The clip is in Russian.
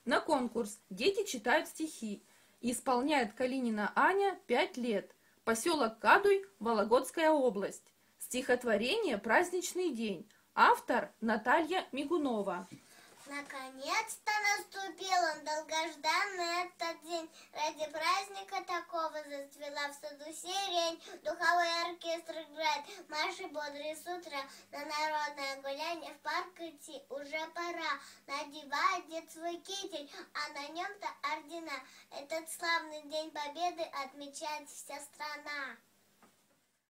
На конкурс «Дети читают стихи». Исполняет Калинина Аня, 5 лет. Поселок Кадуй, Вологодская область. Стихотворение «Праздничный день». Автор Наталья Мигунова. Наконец-то наступил он, долгожданный этот день. Ради праздника такого зацвела в саду сирень. Духовой оркестр играет, марши бодрые с утра. На народное гуляние в парк идти уже пора. Надевает дед свой китель, а на нем-то ордена. Этот славный день победы отмечает вся страна.